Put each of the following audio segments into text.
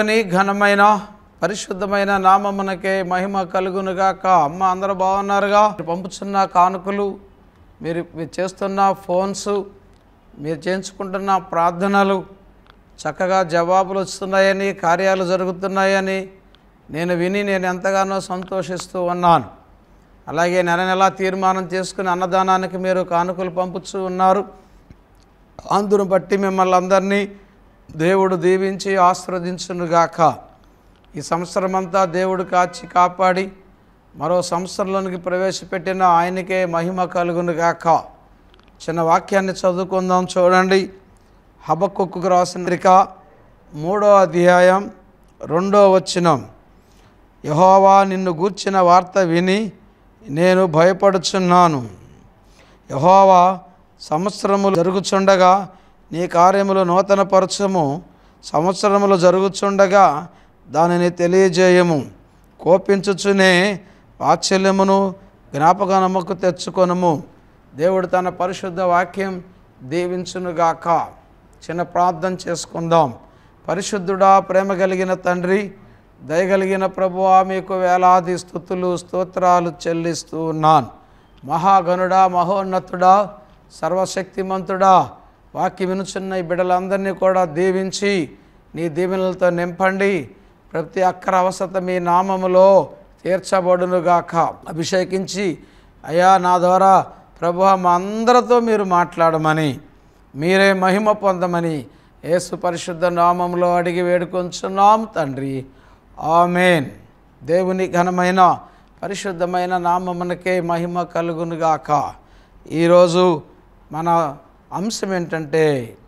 దేవుని ఘనమైన పరిశుద్ధమైన నామమునకే మహిమ కలుగునుగాక. అమ్మ అందరూ బాగున్నారుగా? పంపుతున్న కానుకలు, మీరు చేస్తున్న ఫోన్స్, మీరు చేయించుకుంటున్న ప్రార్థనలు చక్కగా జవాబులు వస్తున్నాయని, కార్యాలు జరుగుతున్నాయని నేను ఎంతగానో సంతోషిస్తూ ఉన్నాను. అలాగే నెల తీర్మానం చేసుకుని అన్నదానానికి మీరు కానుకలు పంపుతూ ఉన్నారు. అందును బట్టి మిమ్మల్ని అందరినీ దేవుడు దీవించి ఆశీర్వదించునుగాక. ఈ సంవత్సరమంతా దేవుడు కాచి కాపాడి మరో సంవత్సరంలోనికి ప్రవేశపెట్టిన ఆయనకే మహిమ కలుగునుగాక. చిన్న వాక్యాన్ని చదువుకుందాం. చూడండి, హబక్కుకు రాసిన పత్రిక 3వ అధ్యాయం 2వ వచనం. యెహోవా నిన్ను గూర్చిన వార్త విని నేను భయపడుచున్నాను. యెహోవా సంవత్సరములు జరుగుచుండగా నీ కార్యములు నూతనపరచము, సంవత్సరములు జరుగుచుండగా దానిని తెలియజేయము. కోపించుచునే వాత్సల్యమును జ్ఞాపకముకు తెచ్చుకొనుము. దేవుడు తన పరిశుద్ధ వాక్యం దీవించునుగాక. చిన్న ప్రార్థన చేసుకుందాం. పరిశుద్ధుడా, ప్రేమ కలిగిన తండ్రి, దయగలిగిన ప్రభువా, మీకు వేలాది స్తుతులు స్తోత్రాలు చెల్లిస్తూ ఉన్నాను. మహాగణుడా, మహోన్నతుడా, సర్వశక్తిమంతుడా, వాక్యం వినుచున్న ఈ బిడ్డలందరినీ కూడా దీవించి నీ దీవెనలతో నింపండి. ప్రతి అక్కర అవసరత మీ నామములో తీర్చబడునుగాక. అభిషేకించి అయ్యా నా ద్వారా ప్రభువా మా అందరితో మీరు మాట్లాడమని, మీరే మహిమ పొందమని యేసు పరిశుద్ధ నామములో అడిగి వేడుకొంచున్నాం తండ్రి, ఆమేన్. దేవుని ఘనమైన పరిశుద్ధమైన నామమునకే మహిమ కలుగునుగాక. ఈరోజు మన అంశం ఏంటంటే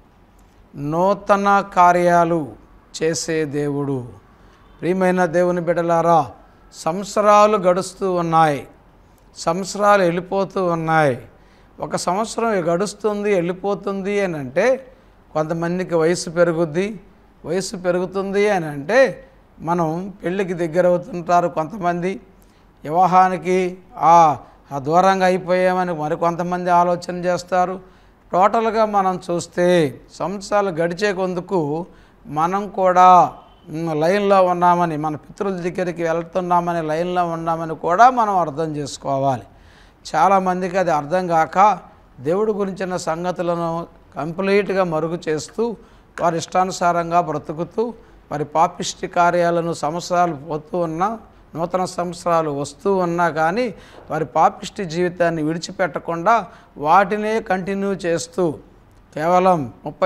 నూతన కార్యాలు చేసే దేవుడు. ప్రియమైన దేవుని బిడ్డలారా, సంవత్సరాలు గడుస్తూ ఉన్నాయి, సంవత్సరాలు వెళ్ళిపోతూ ఉన్నాయి. ఒక సంవత్సరం గడుస్తుంది వెళ్ళిపోతుంది అని అంటే కొంతమందికి వయసు పెరుగుద్ది. వయసు పెరుగుతుంది అని అంటే మనం పెళ్ళికి దగ్గర అవుతుంటారు. కొంతమంది వివాహానికి దూరంగా అయిపోయామని మరికొంతమంది ఆలోచన చేస్తారు. టోటల్గా మనం చూస్తే సంవత్సరాలు గడిచే కొందుకు మనం కూడా లైన్లో ఉన్నామని, మన పితరుల దగ్గరికి వెళ్తున్నామని, లైన్లో ఉన్నామని కూడా మనం అర్థం చేసుకోవాలి. చాలామందికి అది అర్థం కాక దేవుడి గురించిన సంగతులను కంప్లీట్గా మరుగు చేస్తూ వారి ఇష్టానుసారంగా బ్రతుకుతూ వారి పాపిష్టి కార్యాలను సంవత్సరాలు పోతూ ఉన్నా, నూతన సంవత్సరాలు వస్తూ ఉన్నా కానీ వారి పాపిష్టి జీవితాన్ని విడిచిపెట్టకుండా వాటినే కంటిన్యూ చేస్తూ కేవలం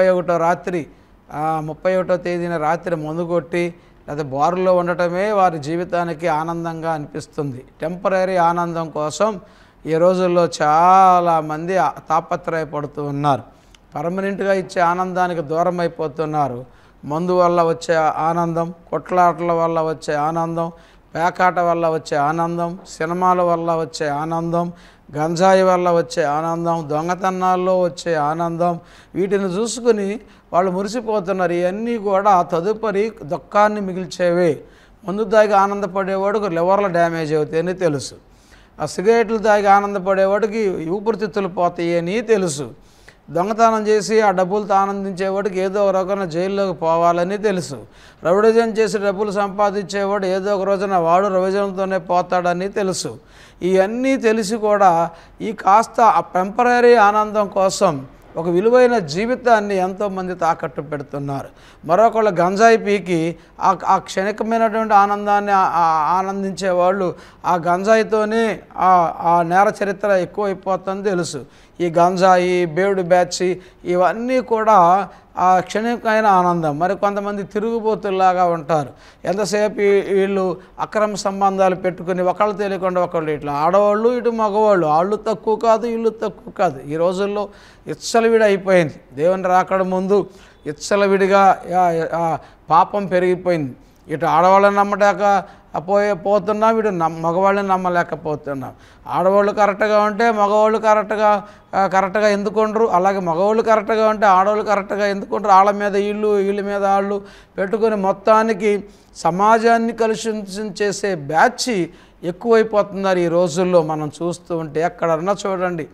31వ తేదీన రాత్రి మందు కొట్టి లేదా బారులో ఉండటమే వారి జీవితానికి ఆనందంగా అనిపిస్తుంది. టెంపరీ ఆనందం కోసం ఈ రోజుల్లో చాలామంది తాపత్రయపడుతూ ఉన్నారు. పర్మనెంట్గా ఇచ్చే ఆనందానికి దూరం అయిపోతున్నారు. మందు వల్ల వచ్చే ఆనందం, కొట్లాటల వల్ల వచ్చే ఆనందం, పేకాట వల్ల వచ్చే ఆనందం, సినిమాల వల్ల వచ్చే ఆనందం, గంజాయి వల్ల వచ్చే ఆనందం, దొంగతనాల్లో వచ్చే ఆనందం, వీటిని చూసుకుని వాళ్ళు మురిసిపోతున్నారు. ఇవన్నీ కూడా తదుపరి దుఃఖాన్ని మిగిల్చేవే. మందు తాగి ఆనందపడేవాడికి లివర్ల డ్యామేజ్ అవుతాయని తెలుసు. ఆ సిగరెట్లు తాగి ఆనందపడేవాడికి ఊపిరితిత్తులు పోతాయి అని తెలుసు. దొంగతనం చేసి ఆ డబ్బులతో ఆనందించేవాడికి ఏదో ఒక రకమైన జైల్లోకి పోవాలని తెలుసు. రవిడిజన్ చేసి డబ్బులు సంపాదించేవాడు ఏదో ఒక రోజున వాడు రవిజన్తోనే పోతాడని తెలుసు. ఇవన్నీ తెలిసి కూడా ఈ కాస్త ఆ టెంపరీ ఆనందం కోసం ఒక విలువైన జీవితాన్ని ఎంతోమంది తాకట్టు పెడుతున్నారు. మరొకళ్ళు గంజాయి పీకి ఆ క్షణికమైనటువంటి ఆనందాన్ని ఆనందించేవాళ్ళు ఆ గంజాయితోనే ఆ నేర చరిత్ర ఎక్కువైపోతుందని తెలుసు. ఈ గంజాయి, బేడు బ్యాచ్ ఇవన్నీ కూడా ఆ క్షణికమైన ఆనందం. మరి కొంతమంది తిరుగుబోతుల్లాగా ఉంటారు. ఎంతసేపు వీళ్ళు అక్రమ సంబంధాలు పెట్టుకుని ఒకళ్ళు తెలియకుండా ఒకళ్ళు, ఇట్లా ఆడవాళ్ళు ఇటు మగవాళ్ళు, వాళ్ళు తక్కువ కాదు వీళ్ళు తక్కువ కాదు. ఈ రోజుల్లో ఇచ్చలవిడి అయిపోయింది. దేవుని రాకడ ముందు ఇచ్చలవిడిగా పాపం పెరిగిపోయింది. ఇటు ఆడవాళ్ళని నమ్మటాక పోతున్నాం, ఇటు మగవాళ్ళని నమ్మలేకపోతున్నాం. ఆడవాళ్ళు కరెక్ట్గా ఉంటే మగవాళ్ళు కరెక్ట్గా ఎందుకుండరు, అలాగే మగవాళ్ళు కరెక్ట్గా ఉంటే ఆడవాళ్ళు కరెక్ట్గా ఎందుకుంటారు. వాళ్ళ మీద వీళ్ళ మీద వాళ్ళు పెట్టుకొని మొత్తానికి సమాజాన్ని కలుషితం చేసే బ్యాచ్ ఎక్కువైపోతున్నారు ఈ రోజుల్లో. మనం చూస్తూ ఉంటే ఎక్కడన్నా చూడండి,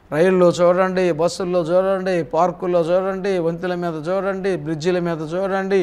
రైల్లో చూడండి, బస్సుల్లో చూడండి, పార్కుల్లో చూడండి, వంతెల మీద చూడండి, బ్రిడ్జిల మీద చూడండి,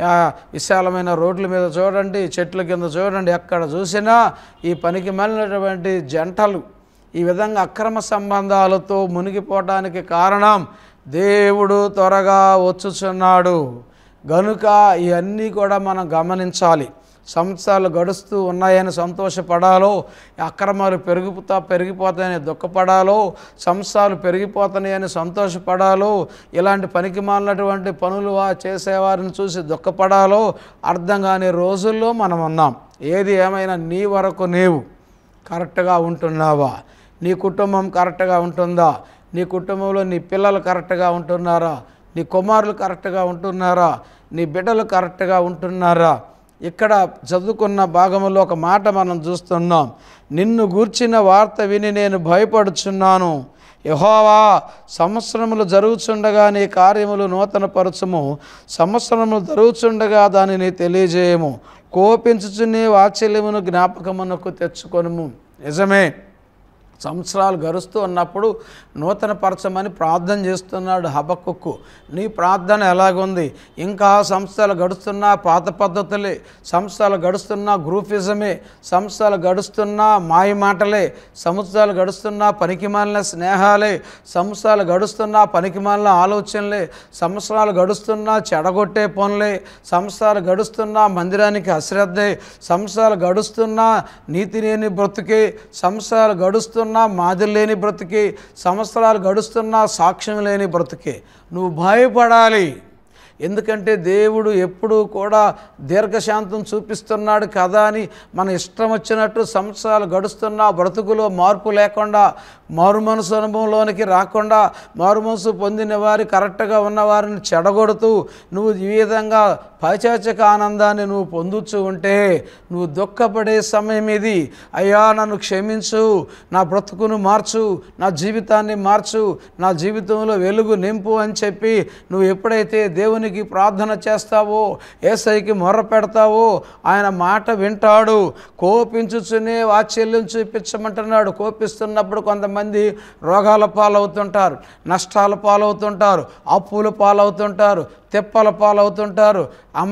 విశాలమైన రోడ్ల మీద చూడండి, చెట్ల కింద చూడండి, ఎక్కడ చూసినా ఈ పనికి మాలినటువంటి జంటలు ఈ విధంగా అక్రమ సంబంధాలతో మునిగిపోవడానికి కారణం దేవుడు త్వరగా వచ్చుచున్నాడు గనుక ఇవన్నీ కూడా మనం గమనించాలి. సంవత్సరాలు గడుస్తూ ఉన్నాయని సంతోషపడాలో, అక్రమాలు పెరిగిపోతాయని దుఃఖపడాలో, సంవత్సరాలు పెరిగిపోతున్నాయని సంతోషపడాలో, ఇలాంటి పనికి మాలినటువంటి పనులు చేసేవారిని చూసి దుఃఖపడాలో అర్థం కాని రోజుల్లో మనం ఉన్నాం. ఏది ఏమైనా నీ వరకు నీవు కరెక్ట్గా ఉంటున్నావా? నీ కుటుంబం కరెక్ట్గా ఉంటుందా? నీ కుటుంబంలో నీ పిల్లలు కరెక్ట్గా ఉంటున్నారా? నీ కుమారులు కరెక్ట్గా ఉంటున్నారా? నీ బిడ్డలు కరెక్ట్గా ఉంటున్నారా? ఇక్కడ చదువుకున్న భాగంలో ఒక మాట మనం చూస్తున్నాం. నిన్ను గూర్చిన వార్త విని నేను భయపడుచున్నాను. యెహోవా, సంవత్సరములు జరుగుచుండగా నీ కార్యములు నూతనపరచుము, సంవత్సరములు జరుగుచుండగా దానిని తెలియజేయము, కోపించుచు నీ వాత్సల్యమును జ్ఞాపకమునకు తెచ్చుకొనుము. నిజమే, సంవత్సరాలు గడుస్తూ ఉన్నప్పుడు నూతనపరచమని ప్రార్థన చేస్తున్నాడు హబక్కుకు. నీ ప్రార్థన ఎలాగుంది? ఇంకా సంవత్సరాలు గడుస్తున్నా పాత పద్ధతులే, సంవత్సరాలు గడుస్తున్నా గ్రూపిజమే, సంవత్సరాలు గడుస్తున్నా మాయ మాటలే, సంవత్సరాలు గడుస్తున్నా పనికిమాలిన స్నేహాలే, సంవత్సరాలు గడుస్తున్నా పనికిమాలిన ఆలోచనలే, సంవత్సరాలు గడుస్తున్నా చెడగొట్టే పనులే, సంవత్సరాలు గడుస్తున్నా మందిరానికి అశ్రద్ధే, సంవత్సరాలు గడుస్తున్నా నీతి లేని బ్రతుకే, సంవత్సరాలు గడుస్తున్నా మాదిరి లేని బ్రతుకే, సంవత్సరాలు గడుస్తున్నా సాక్ష్యం లేని బ్రతుకే. నువ్వు భయపడాలి. ఎందుకంటే దేవుడు ఎప్పుడూ కూడా దీర్ఘశాంతం చూపిస్తున్నాడు కదా అని మన ఇష్టం వచ్చినట్టు సంవత్సరాలు గడుస్తున్నా బ్రతుకులో మార్పు లేకుండా, మారు మనసు అనుభవంలోనికి రాకుండా, మారు మనసు పొందిన వారి కరెక్ట్గా ఉన్నవారిని చెడగొడుతూ నువ్వు ఈ విధంగా పైచాచిక ఆనందాన్ని నువ్వు పొందుతూ ఉంటే నువ్వు దుఃఖపడే సమయం ఇది. అయ్యా, నన్ను క్షమించు, నా బ్రతుకును మార్చు, నా జీవితాన్ని మార్చు, నా జీవితంలో వెలుగు నింపు అని చెప్పి నువ్వు ఎప్పుడైతే దేవునికి ప్రార్థన చేస్తావో, యేసయ్యకి మొర్ర పెడతావో ఆయన మాట వింటాడు. కోపించుచునే వాత్సల్యం చూపించమంటున్నాడు. కోపిస్తున్నప్పుడు కొంతమంది రోగాల పాలవుతుంటారు, నష్టాల పాలవుతుంటారు, అప్పుల పాలవుతుంటారు, తెప్పల పాలవుతుంటారు.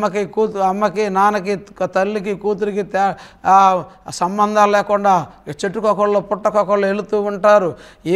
అమ్మకి నాన్నకి తల్లికి కూతురికి సంబంధాలు లేకుండా చెట్టుకొకళ్ళు పుట్టకొకళ్ళు వెళుతూ ఉంటారు.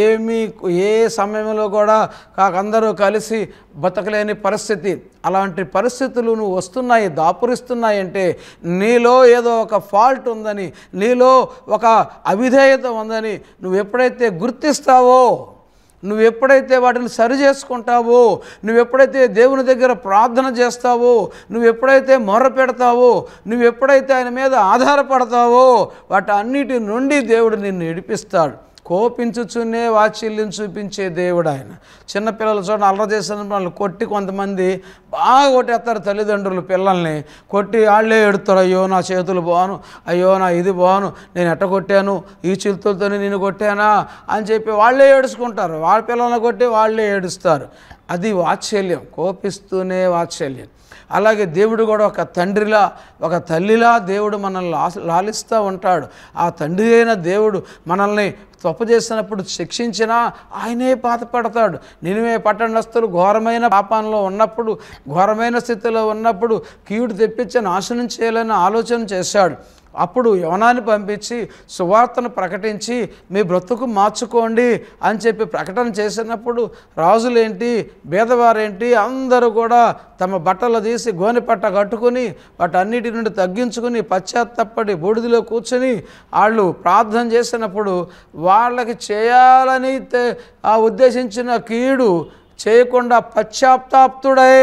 ఏ సమయంలో కూడా అందరూ కలిసి బతకలేని పరిస్థితి. అలాంటి పరిస్థితులు నువ్వు వస్తున్నాయి, దాపురిస్తున్నాయంటే నీలో ఏదో ఒక ఫాల్ట్ ఉందని, నీలో ఒక అవిధేయత ఉందని నువ్వు ఎప్పుడైతే గుర్తిస్తావో, నువ్వు ఎప్పుడైతే వాటిని సరి చేసుకుంటావో, నువ్వు ఎప్పుడైతే దేవుని దగ్గర ప్రార్థన చేస్తావో, నువ్వు ఎప్పుడైతే మొర్ర పెడతావో, నువ్వు ఎప్పుడైతే ఆయన మీద ఆధారపడతావో వాటన్నిటి నుండి దేవుడు నిన్ను విడిపిస్తాడు. కోపించుచునే వాత్సల్యం చూపించే దేవుడు ఆయన. చిన్నపిల్లలు చూడండి, అల్లరి చేసిన వాళ్ళని కొట్టి కొంతమంది బాగా కొట్టేస్తారు. తల్లిదండ్రులు పిల్లల్ని కొట్టి వాళ్ళే ఎడుతారు. అయ్యో నా చేతులు బాను, అయ్యో నా ఇది బాను, నేను ఎట్ట కొట్టాను, ఈ చేతులతో నేను కొట్టానా అని చెప్పి వాళ్ళే ఏడుచుకుంటారు. వాళ్ళ పిల్లల్ని కొట్టి వాళ్ళే ఏడుస్తారు. అది వాత్సల్యం, కోపిస్తూనే వాత్సల్యం. అలాగే దేవుడు కూడా ఒక తండ్రిలా, ఒక తల్లిలా దేవుడు మనల్ని లాలిస్తూ ఉంటాడు. ఆ తండ్రి అయిన దేవుడు మనల్ని తప్పు చేసినప్పుడు శిక్షించినా ఆయనే బాధపడతాడు. నినివే పట్టణస్థులు ఘోరమైన పాపంలో ఉన్నప్పుడు, ఘోరమైన స్థితిలో ఉన్నప్పుడు కీడు తెప్పించి నాశనం చేయాలని ఆలోచన చేశాడు. అప్పుడు యోనాని పంపించి సువార్తను ప్రకటించి మీ బ్రతుకు మార్చుకోండి అని చెప్పి ప్రకటన చేసినప్పుడు రాజులేంటి, బీదవారేంటి అందరూ కూడా తమ బట్టలు తీసి గోనె పట్ట కట్టుకుని వాటన్నిటి నుండి తగ్గించుకుని పశ్చాత్తపడి బూడిదలో కూర్చొని వాళ్ళు ప్రార్థన చేసినప్పుడు వాళ్ళకి చేయాలని ఉద్దేశించిన కీడు చేయకుండా పశ్చాత్తాప్తుడై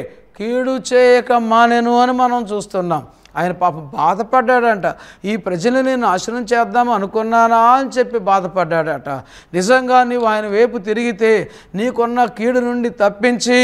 కీడు చేయక మానెను అని మనం చూస్తున్నాం. ఆయన పాపం బాధపడ్డాడంట. ఈ ప్రజలను నాశనం చేద్దాం అనుకున్నానా అని చెప్పి బాధపడ్డాడట. నిజంగా నీవు ఆయన వైపు తిరిగితే నీకున్న కీడు నుండి తప్పించి,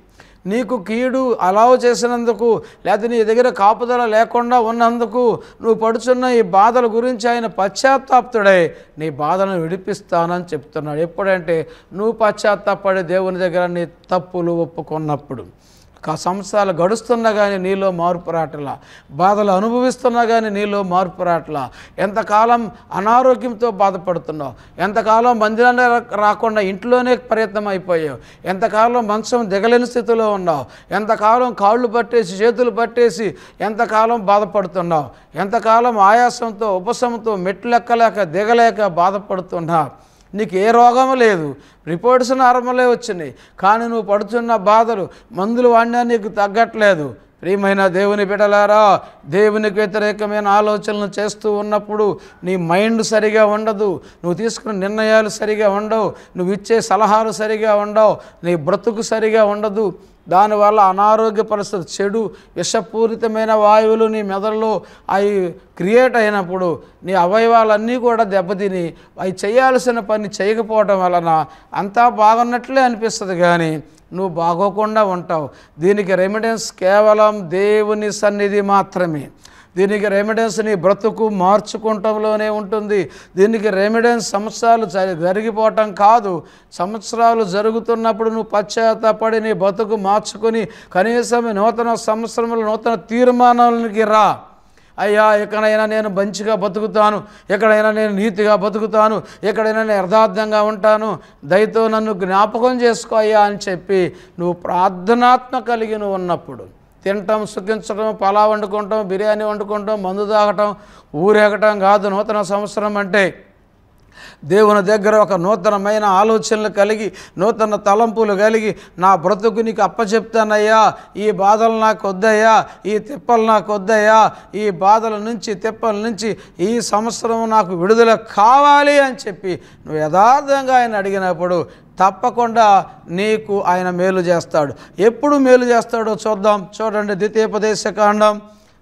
నీకు కీడు అలావ్ చేసినందుకు, లేకపోతే నీ దగ్గర కాపుదల లేకుండా ఉన్నందుకు నువ్వు పడుచున్న ఈ బాధల గురించి ఆయన పశ్చాత్తాప్తుడై నీ బాధను విడిపిస్తానని చెప్తున్నాడు. ఎప్పుడంటే నువ్వు పశ్చాత్తాపడి దేవుని దగ్గర నీ తప్పులు ఒప్పుకున్నప్పుడు. సంవత్సరాలు గడుస్తున్నా కానీ నీలో మార్పు రావట్లా, బాధలు అనుభవిస్తున్నా కానీ నీలో మార్పు రావట్లా, ఎంతకాలం అనారోగ్యంతో బాధపడుతున్నావు, ఎంతకాలం మందిరాన్ని రాకుండా ఇంట్లోనే ప్రయత్నం అయిపోయావు, ఎంతకాలం మంచం దిగలేని స్థితిలో ఉన్నావు, ఎంతకాలం కాళ్ళు పట్టేసి చేతులు పట్టేసి ఎంతకాలం బాధపడుతున్నావు, ఎంతకాలం ఆయాసంతో ఉపశమంతో మెట్లు ఎక్కలేక దిగలేక బాధపడుతున్నావు. నీకు ఏ రోగము లేదు, రిపోర్ట్స్ నార్మలే వచ్చినాయి, కానీ నువ్వు పడుతున్న బాధలు మందులు వాడినా నీకు తగ్గట్లేదు. ప్రియమైన దేవుని బిడ్డలారా, దేవునికి వ్యతిరేకమైన ఆలోచనలు చేస్తూ ఉన్నప్పుడు నీ మైండ్ సరిగా ఉండదు, నువ్వు తీసుకున్న నిర్ణయాలు సరిగా ఉండవు, నువ్వు ఇచ్చే సలహాలు సరిగా ఉండవు, నీ బ్రతుకు సరిగా ఉండదు. దానివల్ల అనారోగ్య పరిస్థితి, చెడు విషపూరితమైన వాయువులు నీ మెదడులో అవి క్రియేట్ అయినప్పుడు నీ అవయవాలన్నీ కూడా దెబ్బతిని అవి చేయాల్సిన పని చేయకపోవడం వలన అంతా బాగున్నట్లే అనిపిస్తుంది, కానీ నువ్వు బాగోకుండా ఉంటావు. దీనికి రెమెడీస్ కేవలం దేవుని సన్నిధి మాత్రమే. దీనికి రెమెడీస్ నీ బ్రతుకు మార్చుకుంటంలోనే ఉంటుంది. దీనికి రెమెడీస్ సంవత్సరాలు జరిగిపోవటం కాదు. సంవత్సరాలు జరుగుతున్నప్పుడు నువ్వు పశ్చాత్తాపడి నీ బ్రతుకు మార్చుకొని కనీసం నూతన సంవత్సరంలో నూతన తీర్మానాలకి రా. అయ్యా, ఎక్కడైనా నేను మంచిగా బతుకుతాను, ఎక్కడైనా నేను నీతిగా బతుకుతాను, ఎక్కడైనా నేను యథార్థంగా ఉంటాను, దయతో నన్ను జ్ఞాపకం చేసుకో అయ్యా అని చెప్పి నువ్వు ప్రార్థనాత్మ కలిగి నువ్వు ఉన్నప్పుడు తినటం, సుఖించడం, పలా వండుకుంటాం, బిర్యానీ వండుకుంటాం, మందు తాగటం, ఊరేగటం కాదు నూతన సంవత్సరం అంటే. దేవుని దగ్గర ఒక నూతనమైన ఆలోచనలు కలిగి, నూతన తలంపులు కలిగి, నా బ్రతుకు నీకు అప్పచెప్తానయ్యా, ఈ బాధలు నాకు వద్దయ్యా, ఈ తిప్పలు నాకు వద్దయ్యా, ఈ బాధల నుంచి తిప్పల నుంచి ఈ సంవత్సరం నాకు విడుదల కావాలి అని చెప్పి నువ్వు యథార్థంగా ఆయన అడిగినప్పుడు తప్పకుండా నీకు ఆయన మేలు చేస్తాడు. ఎప్పుడు మేలు చేస్తాడో చూద్దాం. చూడండి, ద్వితీయోపదేశకాండం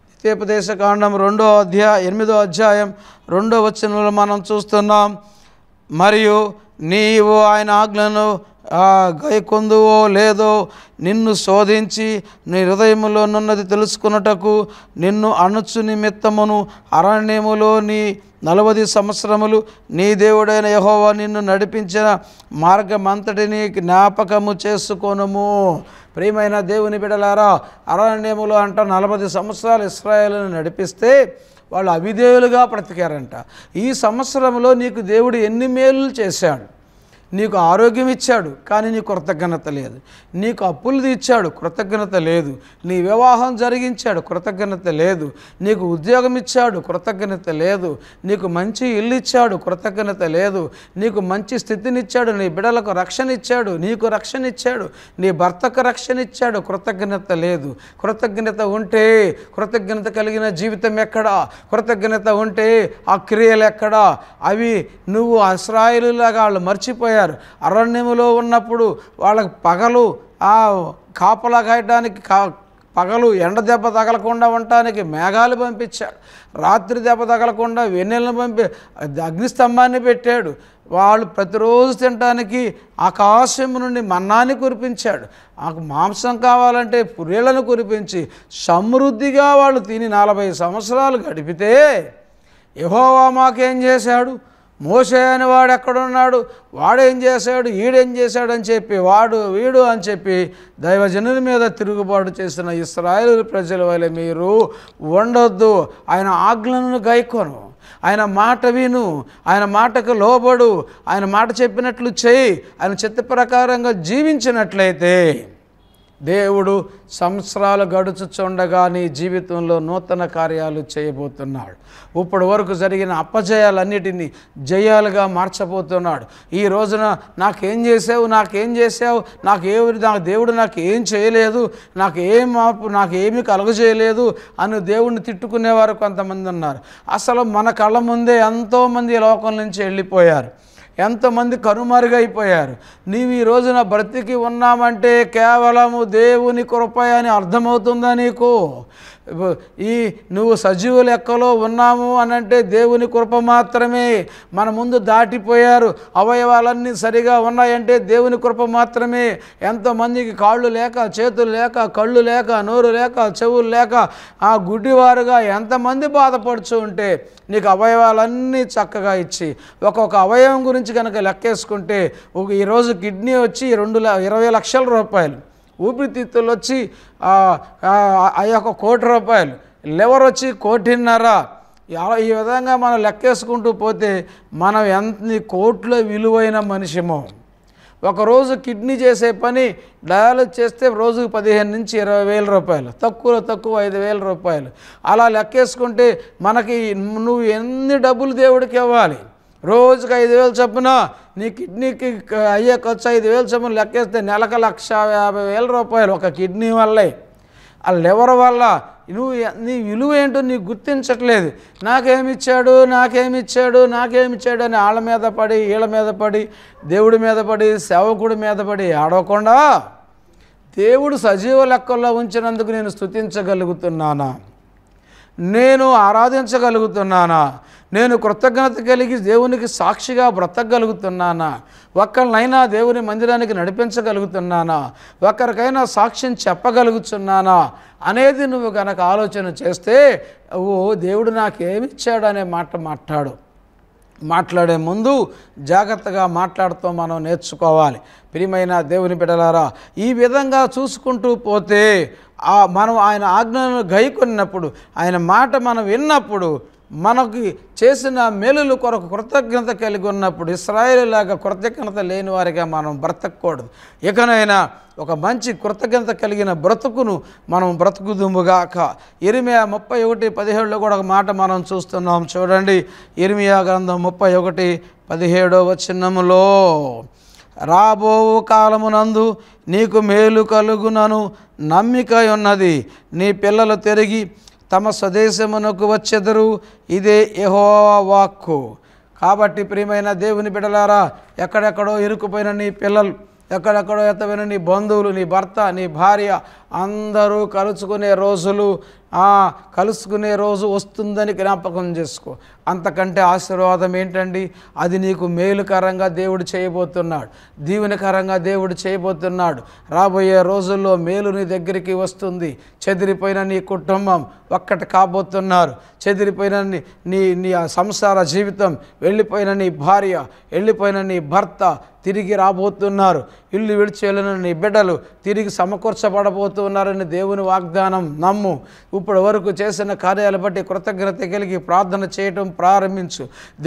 8వ అధ్యాయం 2వ వచనంలో మనం చూస్తున్నాం. మరియు నీవు ఆయన ఆజ్ఞను గైకొందువో లేదో నిన్ను శోధించి నీ హృదయములోనున్నది తెలుసుకున్నటకు నిన్ను అణుచు నిమిత్తమును అరణ్యములో నీ 40 సంవత్సరములు నీ దేవుడైన యెహోవా నిన్ను నడిపించిన మార్గమంతటిని జ్ఞాపకము చేసుకొనుము. ప్రియమైన దేవుని బిడ్డలారా, అరణ్యములో అంట 40 సంవత్సరాలు ఇశ్రాయేలును నడిపిస్తే వాళ్ళు అవిధేయులుగా బ్రతికారంట. ఈ సంవత్సరంలో నీకు దేవుడు ఎన్ని మేలులు చేశాడు. నీకు ఆరోగ్యం ఇచ్చాడు, కానీ నీ కృతజ్ఞత లేదు. నీకు అప్పులు తీర్చాడు, కృతజ్ఞత లేదు. నీ వివాహం జరిగించాడు, కృతజ్ఞత లేదు. నీకు ఉద్యోగం ఇచ్చాడు, కృతజ్ఞత లేదు. నీకు మంచి ఇల్లు ఇచ్చాడు, కృతజ్ఞత లేదు. నీకు మంచి స్థితినిచ్చాడు, నీ బిడ్డలకు రక్షణ ఇచ్చాడు, నీకు రక్షణ ఇచ్చాడు, నీ భర్తకు రక్షణ ఇచ్చాడు, కృతజ్ఞత లేదు. కృతజ్ఞత ఉంటే కృతజ్ఞత కలిగిన జీవితం ఎక్కడా? కృతజ్ఞత ఉంటే ఆ క్రియలు ఎక్కడా? అవి నువ్వు ఇశ్రాయేలులాగా వాళ్ళు మర్చిపోయారు. అరణ్యములో ఉన్నప్పుడు వాళ్ళకి పగలు కాపలా కాయడానికి పగలు ఎండ దెబ్బ తగలకుండా ఉండటానికి మేఘాలు పంపించాడు, రాత్రి దెబ్బ తగలకుండా వెన్నెలను పంపి అగ్నిస్తంభాన్ని పెట్టాడు. వాళ్ళు ప్రతిరోజు తినడానికి ఆకాశం నుండి మన్నాన్ని కురిపించాడు. మాంసం కావాలంటే పుర్రెలను కురిపించి సమృద్ధిగా వాళ్ళు తిని 40 సంవత్సరాలు గడిపితే యెహోవా మాకేం చేశాడు? మోషే అని వాడు ఎక్కడున్నాడు, వాడేం చేశాడు, ఈడేం చేశాడు అని చెప్పి వాడు వీడు అని చెప్పి దైవజనుల మీద తిరుగుబాటు చేసిన ఇశ్రాయేలు ప్రజల వలె మీరు ఉండొద్దు. ఆయన ఆజ్ఞలను గైకొను, ఆయన మాట విను, ఆయన మాటకు లోబడు, ఆయన మాట చెప్పినట్లు చేయి, ఆయన చిత్త ప్రకారంగా జీవించినట్లయితే దేవుడు సంవత్సరాలు గడుచుచుండగా నీ జీవితంలో నూతన కార్యాలు చేయబోతున్నాడు. ఇప్పటి వరకు జరిగిన అపజయాలన్నిటినీ జయాలుగా మార్చబోతున్నాడు. ఈ రోజున నాకేం చేసావు, నాకు దేవుడు నాకు ఏం చేయలేదు, నాకేమీ కలుగజేయలేదు అని దేవుడిని తిట్టుకునేవారు కొంతమంది ఉన్నారు. అసలు మన కళ్ళ ముందే ఎంతోమంది లోకం నుంచి వెళ్ళిపోయారు, ఎంతమంది కనుమరుగైపోయారు. నీవు ఈ రోజున బ్రతికి ఉన్నామంటే కేవలము దేవుని కృప అని అర్థమవుతుందా నీకు? నువ్వు సజీవ లెక్కలో ఉన్నాము అనంటే దేవుని కృప మాత్రమే. మన ముందు దాటిపోయారు, అవయవాలన్నీ సరిగా ఉన్నాయంటే దేవుని కృప మాత్రమే. ఎంతోమందికి కాళ్ళు లేక, చేతులు లేక, కళ్ళు లేక, నోరు లేక, చెవులు లేక ఆ గుడ్డివారుగా ఎంతమంది బాధపడుతూ ఉంటే నీకు అవయవాలన్నీ చక్కగా ఇచ్చి ఒక్కొక్క అవయవం గురించి కనుక లెక్కేసుకుంటే ఈరోజు కిడ్నీ వచ్చి 20 లక్షల రూపాయలు, ఊపిరితిత్తులు వచ్చి ఆ యొక్క ₹1,00,00,000, లివర్ వచ్చి ₹1,50,00,000. ఈ విధంగా మనం లెక్కేసుకుంటూ పోతే మనం ఎన్ని కోట్ల విలువైన మనిషిమో. ఒకరోజు కిడ్నీ చేసే పని డయాలసిస్ చేస్తే రోజుకు 15,000 నుంచి 20,000 రూపాయలు, తక్కువ 5,000 రూపాయలు. అలా లెక్కేసుకుంటే మనకి నువ్వు ఎన్ని డబ్బులు దేవుడికి ఇవ్వాలి? రోజుకి 5,000 చొప్పున నీ కిడ్నీకి అయ్యే ఖర్చు 5,000 చొప్పున లెక్కేస్తే నెలకు 1,50,000 రూపాయలు ఒక కిడ్నీ వల్లే. ఆ లివర్ వల్ల నీ విలువ ఏంటో నీకు గుర్తించట్లేదు. నాకేమిచ్చాడు అని వాళ్ళ మీద పడి, వీళ్ళ మీద పడి, దేవుడి మీద పడి, సేవకుడి మీద పడి ఆడవకుండా దేవుడు సజీవ లెక్కల్లో ఉంచినందుకు నేను స్తుతించగలుగుతున్నానా? నేను ఆరాధించగలుగుతున్నానా? నేను కృతజ్ఞత కలిగి దేవునికి సాక్షిగా బ్రతకగలుగుతున్నానా? ఒక్కరినైనా దేవుని మందిరానికి నడిపించగలుగుతున్నానా? ఒక్కరికైనా సాక్ష్యం చెప్పగలుగుతున్నానా అనేది నువ్వు కనుక ఆలోచన చేస్తే, ఓ దేవుడు నాకేమిచ్చాడు అనే మాట మాట్లాడే ముందు జాగ్రత్తగా మాట్లాడుతూ మనం నేర్చుకోవాలి. ప్రియమైన దేవుని బిడ్డలారా, ఈ విధంగా చూసుకుంటూ పోతే మనం ఆయన ఆజ్ఞలను గైకొన్నప్పుడు, ఆయన మాట మనం విన్నప్పుడు, మనకి చేసిన మేలుల కొరకు కృతజ్ఞత కలిగి ఉన్నప్పుడు ఇశ్రాయేలులాగా కృతజ్ఞత లేని వారిగా మనం బ్రతకూడదు. ఇకనైనా ఒక మంచి కృతజ్ఞత కలిగిన బ్రతుకును మనం బ్రతుకుదుముగాక. ఇర్మియా 31:17 కూడా ఒక మాట మనం చూస్తున్నాం. చూడండి, ఇర్మియా గ్రంథం 31:17 వచనములో, రాబో కాలమునందు నీకు మేలు కలుగునను నమ్మిక ఉన్నది, నీ పిల్లలు తిరిగి తమ స్వదేశమునకు వచ్చెదరు, ఇదే యెహోవా వాక్కు. కాబట్టి ప్రియమైన దేవుని బిడ్డలారా, ఎక్కడెక్కడో ఇరుక్కుపోయిన నీ పిల్లలు, ఎక్కడెక్కడో ఎత్తపోయిన నీ బంధువులు, నీ భర్త, నీ భార్య అందరూ కలుసుకునే రోజు వస్తుందని జ్ఞాపకం చేసుకో. అంతకంటే ఆశీర్వాదం ఏంటండి? అది నీకు మేలుకరంగా దేవుడు చేయబోతున్నాడు, దీవెనకరంగా దేవుడు చేయబోతున్నాడు. రాబోయే రోజుల్లో మేలు నీ దగ్గరికి వస్తుంది. చెదిరిపోయిన నీ కుటుంబం ఒక్కటి కాబోతున్నారు. చెదిరిపోయిన నీ సంసార జీవితం, వెళ్ళిపోయిన నీ భార్య, వెళ్ళిపోయిన నీ భర్త తిరిగి రాబోతున్నారు. ఇల్లు విడిచి వెళ్ళిన నీ బిడ్డలు తిరిగి సమకూర్చబడబోతున్నారని దేవుని వాగ్దానం నమ్ము. ఇప్పటి వరకు చేసిన కార్యాలు బట్టి కృతజ్ఞత కలిగి ప్రార్థన చేయటం ప్రారంభించు.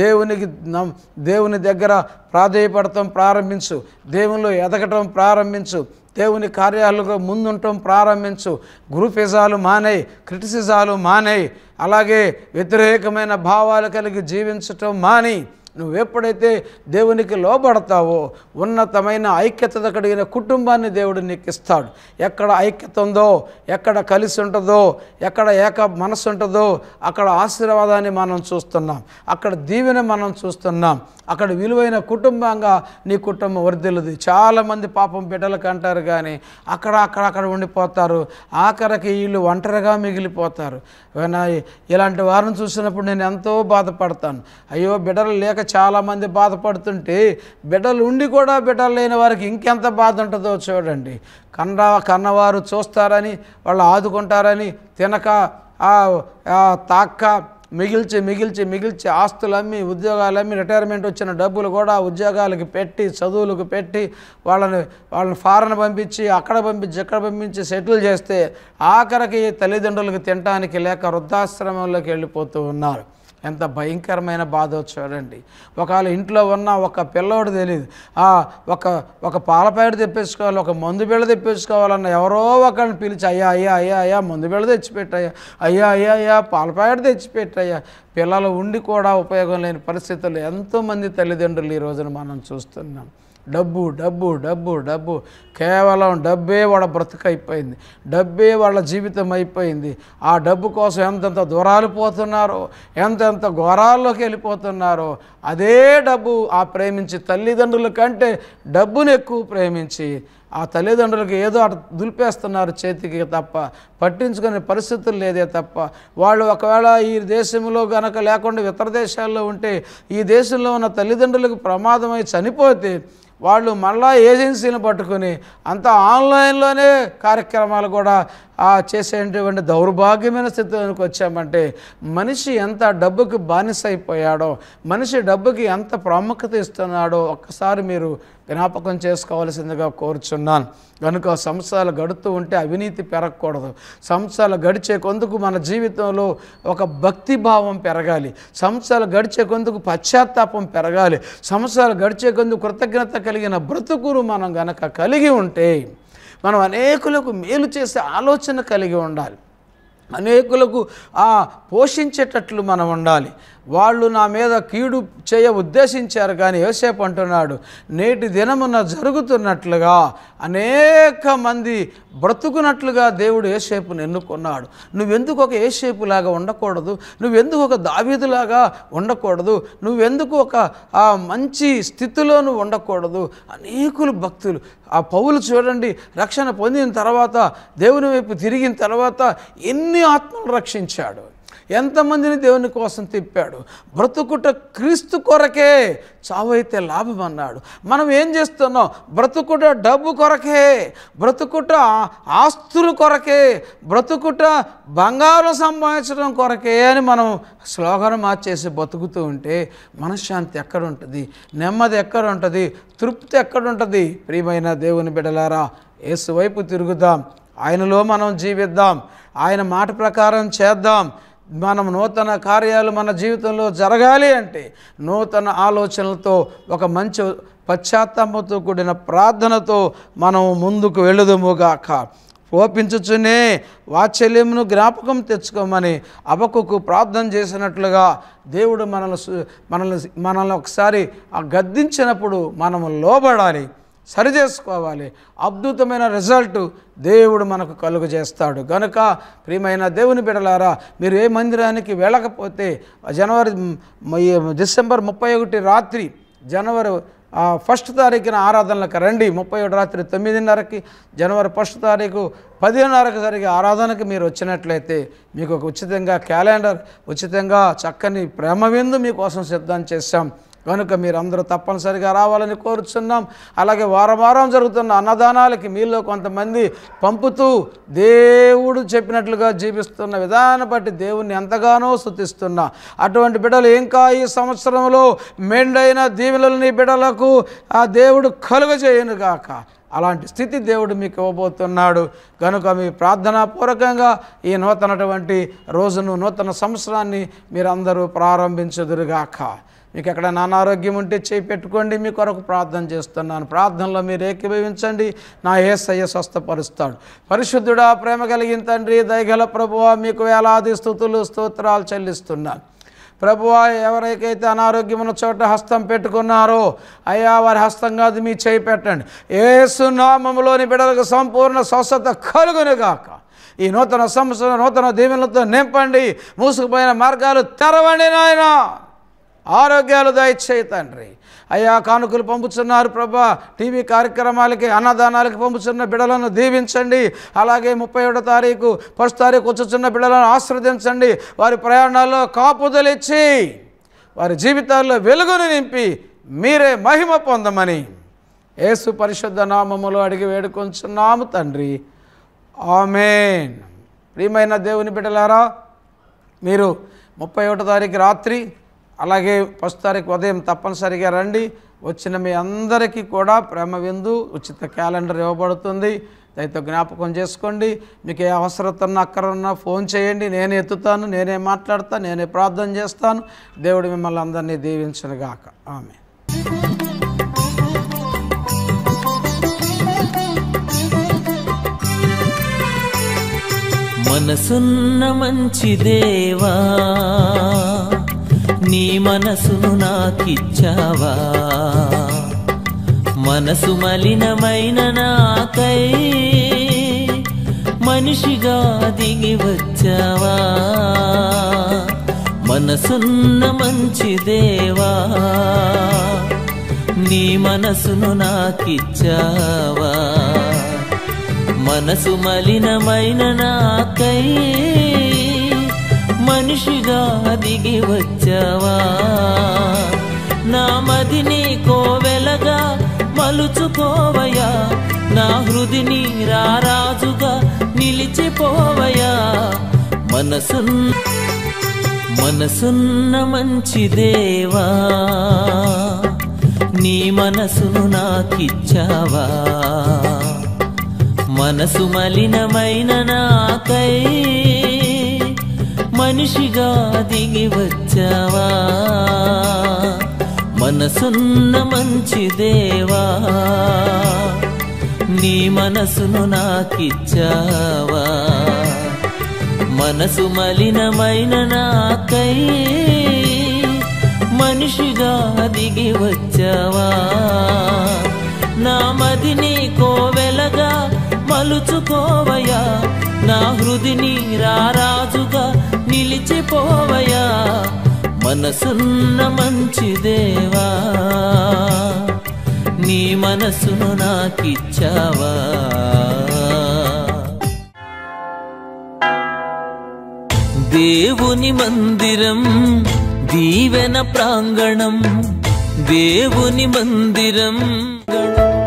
దేవుని దగ్గర ప్రాధేయపడటం ప్రారంభించు. దేవునిలో ఎదగటం ప్రారంభించు. దేవుని కార్యాలకు ముందుండటం ప్రారంభించు. గ్రూపిజాలు మానేయి, క్రిటిసిజాలు మానేయి, అలాగే వ్యతిరేకమైన భావాలు కలిగి జీవించటం మాని. నువ్వెప్పుడైతే దేవునికి లోబడతావో ఉన్నతమైన ఐక్యత కలిగిన కుటుంబాన్ని దేవుడు నీకు ఇస్తాడు. ఎక్కడ ఐక్యత ఉందో, ఎక్కడ కలిసి ఉంటుందో, ఎక్కడ ఏక మనసు ఉంటుందో అక్కడ ఆశీర్వాదాన్ని మనం చూస్తున్నాం, అక్కడ దీవెన మనం చూస్తున్నాం, అక్కడ విలువైన కుటుంబంగా నీ కుటుంబం వర్ధిల్లుది. చాలామంది పాపం బిడ్డలకు అంటారు కానీ అక్కడ ఉండిపోతారు. ఆఖరికి వీళ్ళు ఒంటరిగా మిగిలిపోతారు. ఇలాంటి వారిని చూసినప్పుడు నేను ఎంతో బాధపడతాను. అయ్యో, బిడ్డలు లేక చాలామంది బాధపడుతుంటే బిడ్డలు ఉండి కూడా బిడ్డలు లేని వారికి ఇంకెంత బాధ ఉంటుందో చూడండి. కన్నవారు చూస్తారని, వాళ్ళు ఆదుకుంటారని తినక తాక్క మిగిల్చి ఆస్తులు అమ్మి, ఉద్యోగాలు అమ్మి, రిటైర్మెంట్ వచ్చిన డబ్బులు కూడా ఉద్యోగాలకి పెట్టి, చదువులకు పెట్టి, వాళ్ళని ఫారెన్ పంపించి, అక్కడ పంపించి సెటిల్ చేస్తే ఆఖరికి తల్లిదండ్రులకు తినడానికి లేక వృద్ధాశ్రమంలోకి వెళ్ళిపోతూ ఉన్నారు. ఎంత భయంకరమైన బాధ చూడండి. ఒకవేళ ఇంట్లో ఉన్న ఒక పిల్లోడు తెలియదు, ఒక పాల ప్యాకెట్ తెప్పించుకోవాలి, ఒక మందు బిళ్ళ తెప్పించుకోవాలన్న ఎవరో ఒకరిని పిలిచి అయ్యా మందు బిళ్ళ తెచ్చిపెట్టయ్యా, అయ్యా పాల ప్యాకెట్ తెచ్చిపెట్టయ్యా. పిల్లలు ఉండి కూడా ఉపయోగం లేని పరిస్థితులు ఎంతోమంది తల్లిదండ్రులు ఈ రోజున మనం చూస్తున్నాం. డబ్బు, కేవలం డబ్బే వాళ్ళ బ్రతుకైపోయింది, డబ్బే వాళ్ళ జీవితం అయిపోయింది. ఆ డబ్బు కోసం ఎంతెంత దూరాలు పోతున్నారో, ఎంతెంత ఘోరాల్లోకి వెళ్ళిపోతున్నారో. అదే డబ్బు ప్రేమించి తల్లిదండ్రుల కంటే డబ్బును ఎక్కువ ప్రేమించి ఆ తల్లిదండ్రులకు ఏదో అటు దులిపేస్తున్నారు చేతికి తప్ప, పట్టించుకునే పరిస్థితులు లేదే తప్ప. వాళ్ళు ఒకవేళ ఈ దేశంలో గనక లేకుండా ఇతర దేశాల్లో ఉంటే, ఈ దేశంలో ఉన్న తల్లిదండ్రులకు ప్రమాదమై చనిపోతే వాళ్ళు మళ్ళా ఏజెన్సీని పట్టుకుని అంతా ఆన్లైన్లోనే కార్యక్రమాలు కూడా చేసేటువంటి దౌర్భాగ్యమైన స్థితిలోకి వచ్చామంటే మనిషి ఎంత డబ్బుకి బానిస అయిపోయాడో, మనిషి డబ్బుకి ఎంత ప్రాముఖ్యత ఇస్తున్నాడో ఒక్కసారి మీరు జ్ఞాపకం చేసుకోవాల్సిందిగా కోరుచున్నాను. కనుక సంవత్సరాలు గడుతూ ఉంటే అవినీతి పెరగకూడదు. సంవత్సరాలు గడిచే కొందుకు మన జీవితంలో ఒక భక్తిభావం పెరగాలి. సంవత్సరాలు గడిచే కొందుకు పశ్చాత్తాపం పెరగాలి. సంవత్సరాలు గడిచే కొందుకు కృతజ్ఞత కలిగిన బ్రతుకును మనం గనక కలిగి ఉంటే మనం అనేకులకు మేలు చేసే ఆలోచన కలిగి ఉండాలి. అనేకులకు పోషించేటట్లు మనం ఉండాలి. వాళ్ళు నా మీద కీడు చేయ ఉద్దేశించారు, కానీ యోసేపు అంటున్నాడు, నేటి దినమున జరుగుతున్నట్లుగా అనేక మంది బ్రతుకున్నట్లుగా దేవుడు యోసేపును ఎన్నుకున్నాడు. నువ్వెందుకు ఒక యోసేపులాగా ఉండకూడదు? నువ్వెందుకు ఒక దావీదులాగా ఉండకూడదు? నువ్వెందుకు ఒక మంచి స్థితిలో నువ్వు ఉండకూడదు? అనేకులు భక్తులు, పౌలు చూడండి, రక్షణ పొందిన తర్వాత దేవుని వైపు తిరిగిన తర్వాత ఎన్ని ఆత్మలు రక్షించాడు, ఎంతమందిని దేవుని కోసం తిప్పాడు. బ్రతుకుట క్రీస్తు కొరకే, చావైతే లాభం అన్నాడు. మనం ఏం చేస్తున్నాం? బ్రతుకుట డబ్బు కొరకే, బ్రతుకుట ఆస్తుల కొరకే, బ్రతుకుట బంగారం సంపాదించడం కొరకే అని మనం స్లోగన్ మార్చేసి బతుకుతూ ఉంటే మనశ్శాంతి ఎక్కడుంటుంది? నెమ్మది ఎక్కడుంటుంది? తృప్తి ఎక్కడుంటుంది? ప్రియమైన దేవుని బిడ్డలారా, యేసు వైపు తిరుగుదాం, ఆయనలో మనం జీవిద్దాం, ఆయన మాట ప్రకారం చేద్దాం. మనం నూతన కార్యాలు మన జీవితంలో జరగాలి అంటే నూతన ఆలోచనలతో, ఒక మంచి పశ్చాత్తాపంతో కూడిన ప్రార్థనతో మనం ముందుకు వెళుదుముగాక. కోపించుచునే వాత్సల్యమును జ్ఞాపకం తెచ్చుకోమని హబక్కూకు ప్రార్థన చేసినట్లుగా దేవుడు మనల్ని ఒకసారి గద్దించినప్పుడు మనము లోబడాలి, సరిచేసుకోవాలి. అద్భుతమైన రిజల్ట్ దేవుడు మనకు కలుగు చేస్తాడు. కనుక ప్రియమైన దేవుని బిడ్డలారా, మీరు ఏ మందిరానికి వెళ్ళకపోతే డిసెంబర్ 31 రాత్రి, జనవరి 1 తారీఖున ఆరాధనలకు రండి. 31 రాత్రి 9:30కి, జనవరి 1 తారీఖు 10:30కి జరిగే ఆరాధనకు మీరు వచ్చినట్లయితే మీకు ఒక ఉచితంగా క్యాలెండర్, ఉచితంగా చక్కని ప్రేమ విందు మీకోసం సిద్ధం చేశాం. కనుక మీరందరూ తప్పనిసరిగా రావాలని కోరుచున్నాం. అలాగే వారం జరుగుతున్న అన్నదానాలకి మీలో కొంతమంది పంపుతూ దేవుడు చెప్పినట్లుగా జీవిస్తున్న విధానం బట్టి దేవుణ్ణి ఎంతగానో స్తుతిస్తున్నా. అటువంటి బిడ్డలు ఇంకా ఈ సంవత్సరంలో మెండైన దీవెనలని బిడ్డలకు ఆ దేవుడు కలుగజేయునుగాక. అలాంటి స్థితి దేవుడు మీకు ఇవ్వబోతున్నాడు. కనుక మీ ప్రార్థనాపూర్వకంగా ఈ నూతనటువంటి రోజును, నూతన సంవత్సరాన్ని మీరందరూ ప్రారంభించుదురుగాక. మీకు ఎక్కడైనా అనారోగ్యం ఉంటే చేయి పెట్టుకోండి, మీ కొరకు ప్రార్థన చేస్తున్నాను. ప్రార్థనలో మీరు ఏకీభవించండి. నా యేసయ్య స్వస్థపరుస్తాడు. పరిశుద్ధుడా, ప్రేమ కలిగిన తండ్రి, దయగల ప్రభువా, మీకు వేలాది స్తుతులు స్తోత్రాలు చెల్లిస్తున్నాను. ప్రభువా, ఎవరికైతే అనారోగ్యం ఉన్న చోట హస్తం పెట్టుకున్నారో అయ్యా, వారి హస్తం కాదు, మీ చేయి పెట్టండి. యేసు నామములోని బిడ్డలకు సంపూర్ణ స్వస్థత కలుగునుగాక. ఈ నూతన సంవత్సరం నూతన దీవెనలతో నింపండి. మూసుకుపోయిన మార్గాలు తెరవండి నాయన. ఆరోగ్యాలు దయచేయి తండ్రి. అయ్యా, కానుకలు పంపుతున్నారు ప్రభా, టీవీ కార్యక్రమాలకి, అన్నదానాలకి పంపుతున్న బిడ్డలను దీవించండి. అలాగే 31 తారీఖు 1 తారీఖు వచ్చుచున్న బిడ్డలను ఆశీర్వదించండి. వారి ప్రయాణాల్లో కాపుదలిచ్చి వారి జీవితాల్లో వెలుగును నింపి మీరే మహిమ పొందమని యేసు పరిశుద్ధ నామములో అడిగి వేడుకొంచున్నాము తండ్రి, ఆమేన్. ప్రియమైన దేవుని బిడ్డలారా, మీరు 31 తారీఖు రాత్రి, అలాగే 1 తారీఖు ఉదయం తప్పనిసరిగా రండి. వచ్చిన మీ అందరికీ కూడా ప్రేమ విందు, ఉచిత క్యాలెండర్ ఇవ్వబడుతుంది. దయతో జ్ఞాపకం చేసుకోండి. మీకు ఏ అవసరత ఉన్నా, అక్కర ఉన్నా ఫోన్ చేయండి. నేనే ఎత్తుతాను, నేనే మాట్లాడతాను, నేనే ప్రార్థన చేస్తాను. దేవుడు మిమ్మల్ని అందరినీ దీవించునుగాక. ఆమేన్. మనసున్న మంచి దేవా, నీ మనసును నాకిచ్చావా? మనసు మలినమైన నాకై మనిషిగా దిగి వచ్చావా? మనసున్న మంచి దేవా, నీ మనసును నాకిచ్చావా? మనసు మలినమైన నాకై మనిషిగా దిగి వచ్చావా? నా మదిని కోవెలగా మలుచుకోవయా, నా హృదిని రారాజుగా నిలిచిపోవయా. మనసున్న మంచి దేవా, నీ మనసును నాకిచ్చావా మనసు మలినమైన నాకై మనిషిగా దిగి వచ్చావా మనసున్న మంచి దేవా నీ మనసును నాకిచ్చావా మనసు మలినమైన నాకై మనిషిగా దిగి వచ్చావా నా మదిని కోవెలగా మలుచుకోవయా నా హృదిని రారాజుగా నిలిచిపోవయా మనసున్న మంచి దేవా నీ మనసును నాకిచ్చావా దేవుని మందిరం దీవెన ప్రాంగణం దేవుని మందిరం